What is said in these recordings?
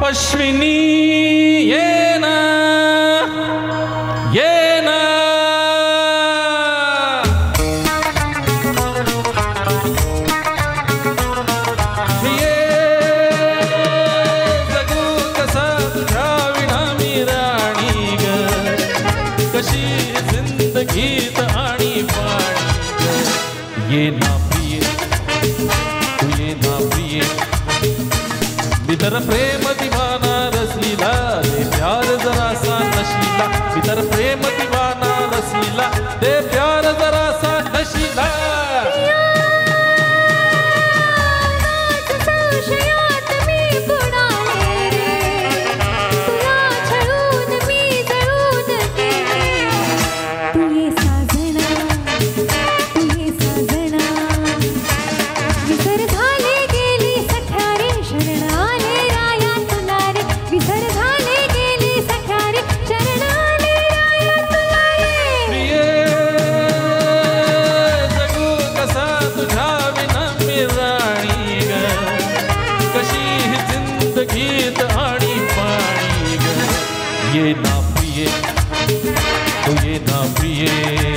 अश्विनी ये ना ये जगू कसा तुझ्या विना मी राणी ग कशी जिंदगीत आणि पाणी ये ना प्रिये तू ये ना प्रिये बितर प्रेम दीवाना रसीला दे प्यार जरा सा नशीला बितर प्रेम दीवाना रसीला दे प्यार जरा सा नशीला गीत आणि पाणी ग ये ना प्रिये तू ये ना प्रिये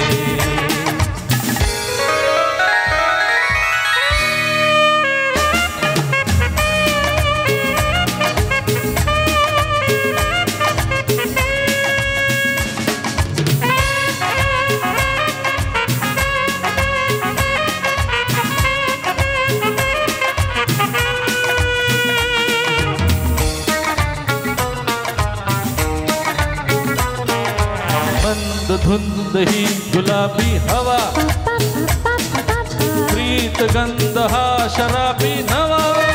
धुंद ही गुलाबी हवा प्रीत गंध हा शराबी नवा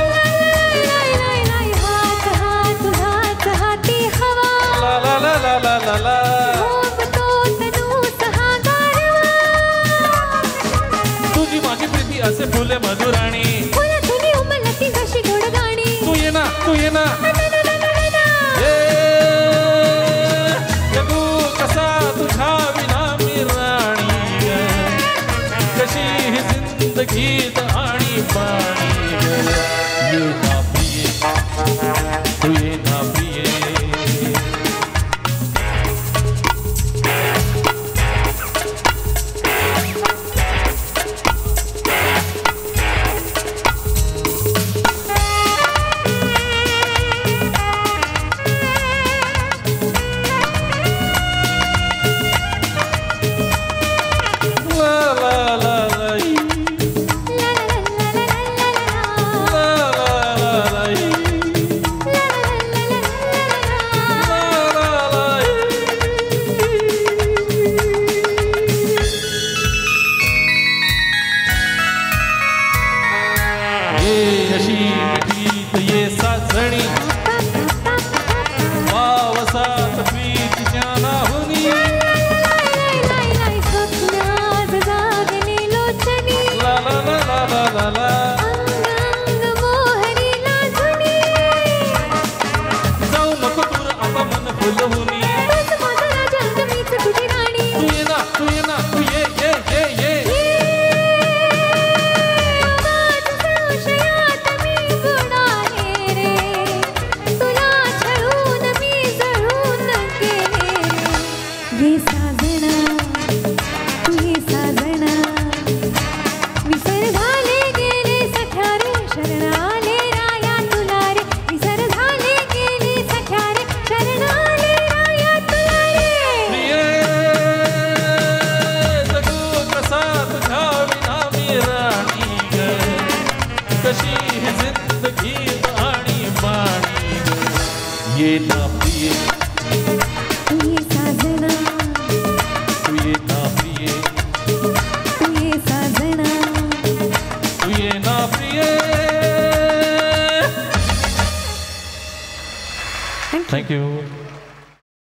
ला ला ला ला ला ला ला तुझी माझी प्रीती असे फुले मधुराणी तू ये ना तू ये ना गीत आणि पाणी ये ना प्रिये तू ये ना प्रिये ये साजणी वावसात प्रीतीच्या नाहुनी ला ला ला ला ला ला ला जाऊ नको दूर आता मन फुलहुनी तू ये ना तू ये ना तू ये ये ये ये ये ना प्रिये तू ये साजना तू ये ना प्रिये तू ये साजना तू ये ना प्रिये थैंक यू